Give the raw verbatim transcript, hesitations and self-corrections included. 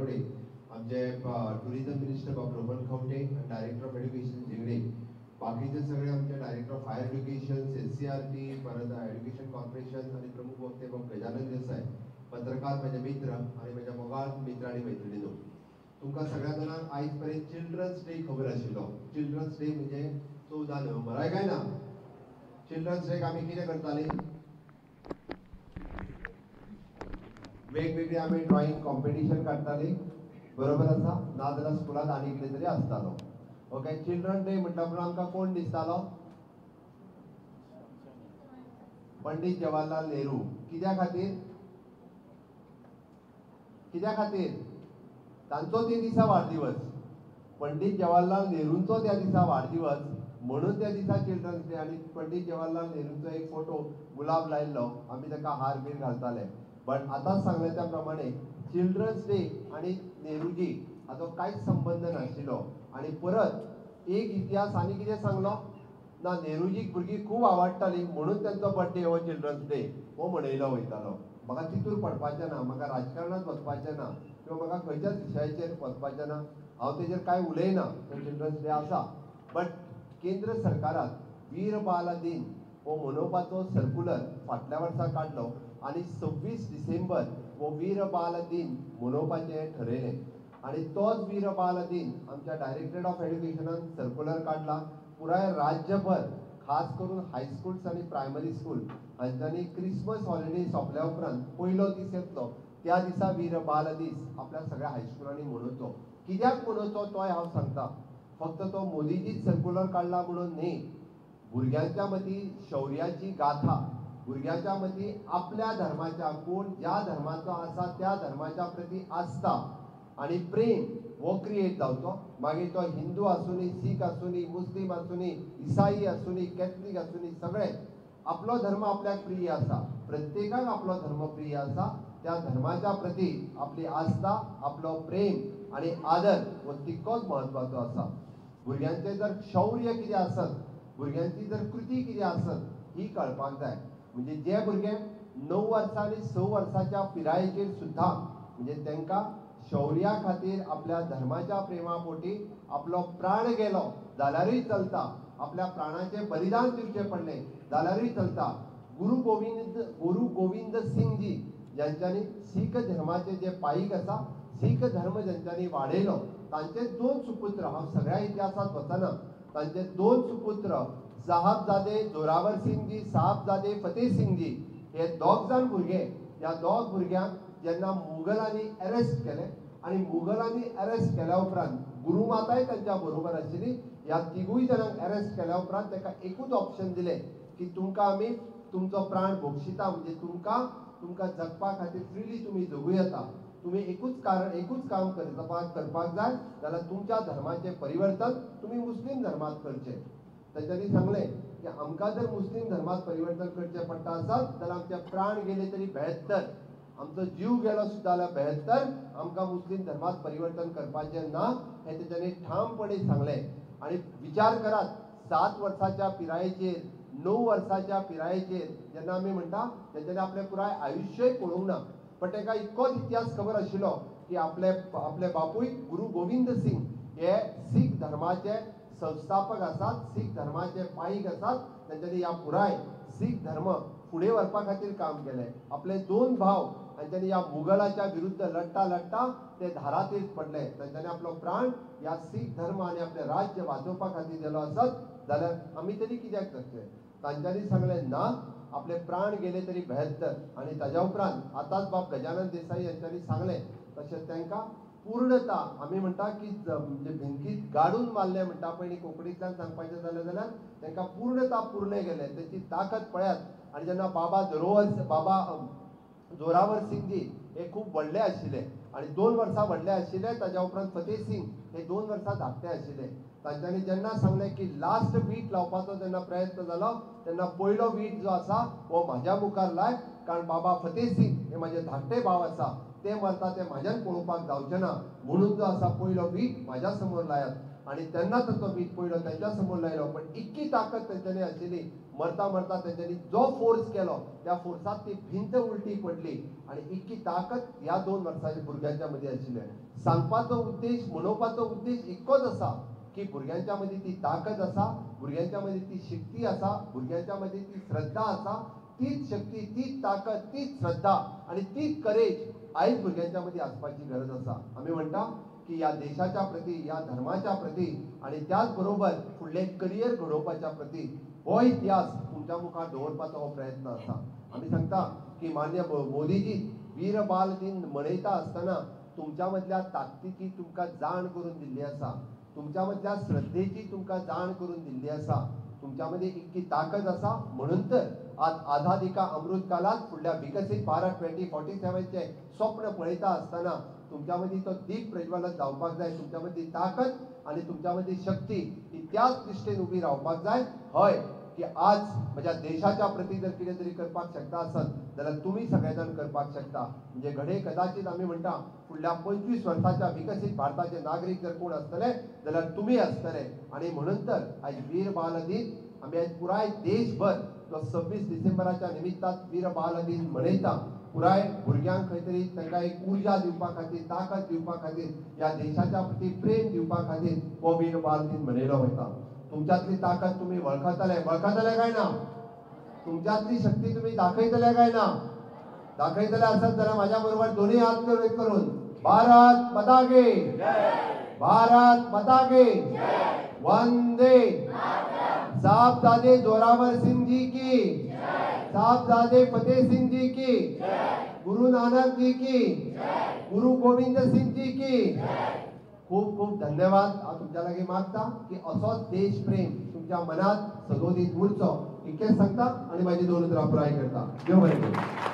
नानवडे, आमचे tourism minister बाब Rohan Khaunte, director of education Zingde, बाकीचे सगळे आमचे director of higher education, S C R T, परत एज्युकेशन कॉर्पोरेशन आणि प्रमुख वक्ते बाब गजानन देसाई, पत्रकार माझे मित्र आणि माझ्या मोगाळ मित्र आणि मैत्रिणींनो, तुमकां सगळ्या जाणांक आयज पर्यंत चिल्ड्रन्स डे खबर आशिल्लो. चिल्ड्रन्स डे म्हणजे चौदा नोव्हेंबर, हय काय ना? चिल्ड्रन्स डेक आमी कितें करताली? वेगवेगळी आमी ड्रॉइंग कॉम्पिटिशन काडटाली, बरोबर आसा? नाजाल्यार स्कुलांत आनी कितें तरी आसतालो. ओके, चिल्ड्रन डे म्हणटा म्हणून आमकां कोण दिसतालो? पंडित जवाहरलाल नेहरू. कित्या खातीर? कित्या खातीर? तांचो ते दिसा वाडदिवस, पंडित जवाहरलाल नेहरूंचो त्या दिसा वाडदिवस म्हणून त्या दिसा चिल्ड्रन्स डे. आणि पंडित जवाहरलाल नेहरूंचो एक फोटो गुलाब लायल्लो, आमी ताका हार बीर घालताले. बट आतांच सांगले त्या प्रमाणे चिल्ड्रन्स डे आणि नेहरूजी हाचो कांयच संबंध नाशिल्लो. आणि परत एक इतिहास आनी कितें सांगलो ना, नेहरूजीक भुरगीं खूब आवडटालीं म्हणून तांचो बर्थडे हो चिल्ड्रन्स डे हो मनयलो वयतालो. म्हाका तितूर पडपाचें ना, म्हाका राजकारणांत वचपाचें ना किंवा म्हाका खंयच्याच विशयाचेर वचपाचें ना. हांव तेजेर कांय उलयना, तो चिल्ड्रन्स डे आसा. बट केंद्र सरकारान वीर बाल दिन हो मनोवपाचो सर्क्युलर फाटल्या वर्सा काडलो आनी सव्वीस डिसेंबर हो वीर बाल दिन मनोवपाचें ठरयलें. आणि तोच वीर बाल दिन आमच्या डायरेक्टरेट ऑफ एज्युकेशनान सर्क्युलर काडला. पुराय राज्यभर खास करून हायस्कूल्स आणि प्रायमरी स्कूल हांच्यांनी क्रिसमस हॉलिडे सोंपल्या उपरांत पयलो दीस येतलो त्या दिसा वीर बाल दीस आपल्या सगळ्या हायस्कुलांनी मनोवचो. कित्याक मनोवचो तोय हांव सांगता. फक्त तो मोदीजीच सर्क्युलर काडला म्हणून न्ही, भुरग्यांच्या मदीं शौर्याची गाथा, भुरग्यांच्या मदीं आपल्या धर्माच्या, कोण ज्या धर्माचो आसा त्या धर्माच्या प्रती आस्था आणि प्रेम हो क्रिएट जावचो. मागीर तो हिंदू आसूनी, सीख आसूनी, मुस्लीम आसूनी, इसाई आसूनी, कॅथलीक आसूनी, सगळे आपलो धर्म आपल्याक प्रिय आसा. प्रत्येकाक आपलो धर्म प्रिय आसा. त्या धर्माच्या प्रती आपली आस्था, आपलो प्रेम आणि आदर हो तितकोच म्हत्वाचो आसा. भुरग्यांचें जर शौर्य कितें आसत, भुरग्यांची जर कृती कितें आसत ही कळपाक जाय. म्हणजे जे भुरगे णव वर्सां आनी स वर्साच्या पिरायेचेर सुद्दां म्हणजे तांकां शौर्या खातीर आपल्या धर्माच्या प्रेमा पोटी आपलो प्राण गेलो जाल्यारूय चलता, आपल्या प्राणाचें बलिदान दिवचें पडलें जाल्यारूय चलता. गुरु गोविंद गुरु गोविंद सिंग जी ज्यांच्यांनी सीख धर्माचे जे पाईक आसा, सीख धर्म ज्यांच्यांनी वाडयलो, तांचे दोन सुपुत्र, हांव सगळ्या इतिहासात वचना, तांचे दोन सुपुत्र साहबजादे जोरावर सिंग जी, साहबजादे फतेह सिंग जी, हे दोग जाण भुरगे, ह्या दोग भुरग्यांक जेन्ना मुघलांनी अरेस्ट केले आणि मुघलांनी अरेस्ट केल्या उपरांत गुरुमाताय तांच्या बरोबर आशिल्ली. ह्या तिगूय जाणांक अरेस्ट केल्या उपरांत ताका एकूच ऑप्शन दिलें की तुमकां आमी तुमचो प्राण भोगशिता, म्हणजे तुमकां तुमकां जगपा खातीर फ्रिली तुमी जगूं येता. तुमी एकूच कारण एकूच काम करपाक करपाक जाय जाल्यार तुमच्या धर्माचें परिवर्तन तुमी मुस्लीम धर्मांत करचें. तांच्यांनी सांगलें की आमकां जर मुस्लीम धर्मांत परिवर्तन करचें पडटा आसत जाल्यार आमचे प्राण गेले तरी बेहत्तर, आमचो जीव गेलो सुद्दां जाल्यार बेहत्तर, आमकां मुस्लीम धर्मांत परिवर्तन करपाचें ना हें तांच्यांनी ठामपणे सांगलें. आणि विचार करात, सात वर्साच्या पिरायेचेर, णव वर्साच्या पिरायेचेर जेन्ना आमी म्हणटा तेंच्यांनी आपलें पुराय आयुश्यय पळोवंक ना. पण ताका इतकोच इतिहास खबर आशिल्लो की आपले आपले बापूय गुरु गोविंद सिंग हे सीख धर्माचे संस्थापक आसात, सीख धर्माचे पाईक आसात. तांच्यांनी ह्या पुराय सीख धर्म फुडें व्हरपा खातीर काम केलें. आपले दोन भाव तांच्यांनी ह्या मुघलाच्या विरुद्ध लढटा लढटा ते धारातीर पडले. तांच्यांनी आपलो प्राण ह्या सीख धर्म आनी आपले राज्य वाचोवपा खातीर दिलो आसत जाल्यार आमी तरी कित्याक करचें. तांच्यांनी सांगलें ना, आपले प्राण गेले तरी बेहत्तर. आणि ताज्या उपरांत आतांच बाब गजानन देसाई यांच्यांनी सांगलें तशें तांकां पूर्णता, आमी म्हणटा की म्हणजे भिंतीत गाडून मारलें म्हणटा पळय कोंकणींतल्यान सांगपाचें जालें जाल्यार तांकां पूर्णता पुरले गेले. ताची ताकद पळयात. आणि जेन्ना बाबा जोरावर बाबा जोरावर सिंग जी हे खूब व्हडले आशिल्ले आणि दोन वर्सां व्हडले आशिल्ले. ताज्या उपरांत फतेह सिंग हे दोन वर्सां धाकटे आशिल्ले. तांच्यांनी जेन्ना सांगलें की लास्ट वीट लावपाचो जेन्ना प्रयत्न जालो तेन्ना पयलो वीट जो आसा हो म्हाज्या मुखार लाय, कारण बाबा फतेह सिंग हे म्हाजे धाकटे भाव आसा, ते मरता ते म्हाज्यान पळोवपाक जावचें ना, म्हणून जो आसा पयलो वीट म्हाज्या समोर लायात. आणि त्यांना तो वीज पडलो त्यांच्या समोर लायलो पण इतकी ताकद त्यांच्यानी आशिल्ली मरता मरता त्यांच्यानी जो फोर्स केलो त्या फोर्सात ती भिंत उलटी पडली आणि इतकी ताकद ह्या दोन वर्सांच्या भुरग्यांच्या मध्ये आशिल्ली सांगपाचो उद्देश म्हणोवपाचो उद्देश इतकोच आसा की भुरग्यांच्या मध्ये ती ताकद आसा भुरग्यांच्या मध्ये ती शक्ती आसा भुरग्यांच्या मध्ये ती श्रद्धा आसा तीच शक्ती तीच ताकद तीच श्रद्धा आणि तीच करेज आयज भुरग्यांच्या मध्ये आसपाची गरज आसा आम्ही म्हणटा की या देशाच्या प्रती या धर्माच्या प्रती आणि त्याच बरोबर फुडले करियर घडोवपाच्या प्रती हो इतिहास तुमच्या मुखार दवरपाचो हो प्रयत्न आसा आम्ही सांगता की मान्य मोदीजी वीर बाल दिन मनयता आसतना तुमच्या मधल्या ताकदीची तुमकां जाण करून दिल्ली आसा तुमच्या मधल्या श्रद्धेची तुमकां जाण करून दिल्ली आसा तुमच्या मध्ये इतकी ताकद आसा म्हणून तर आज आझादी का अमृत काळात फुडल्या विकसित भारत ट्वेंटी फोर्टी सेव्हनचे स्वप्न पळयता आसतना तुमच्या मध्ये तो दीप प्रज्वलित जावपाक जाय तुमच्या मध्ये ताकद आणि तुमच्या मध्ये शक्ती ही त्याच दिशेन उभी रावपाक जाय हय की आज माझ्या देशाच्या प्रती जर कितें तरी करपाक शकता आसत जाल्यार तुम्ही सगळे जाण करपाक शकता म्हणजे घडे कदाचित आम्ही म्हणटा फुडल्या पंचवीस वर्साच्या विकसित भारताचे नागरिक जर कोण आसतले जाल्यार तुम्ही आसतले आणि म्हणून तर आज वीर बाल दिन आम्ही आज पुराय देशभर तो सव्वीस डिसेंबराच्या निमित्तान वीर बाल दिन मनयता पुराय भुरग्यांक खंय तरी तांकां एक उर्जा दिवपा खातीर ताकद दिवपा खातीर या देशाच्या प्रती प्रेम दिवपा खातीर हो वीर बाल दिन मनयलो वता तुमच्यातली ताकद तुम्ही वळखतले वळखतले काय ना तुमच्यातली शक्ती तुम्ही दाखयतले काय ना दाखयतले आसत जाल्यार माझ्या बरोबर दोन्ही हात करून करून भारत माता की भारत माता की वंदे साहबजादे जोरावर सिंह जी की साहबजादे फतेह सिंह जी की गुरु नानक जी की गुरु गोविंद सिंह जी की खूप खूप धन्यवाद हांव तुमच्या लागीं मागता की असोच देश प्रेम तुमच्या मनात सदोदीत उरचो इतकेंच सांगता आनी म्हाजी दोन उतरां पुराय करता देव बरें करूं